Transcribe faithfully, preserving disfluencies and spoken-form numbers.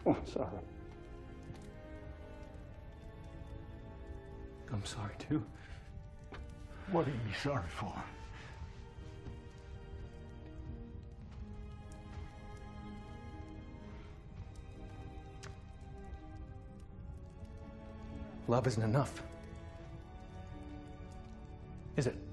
I'm sorry. I'm sorry, too. What are you sorry for? Love isn't enough. Is it?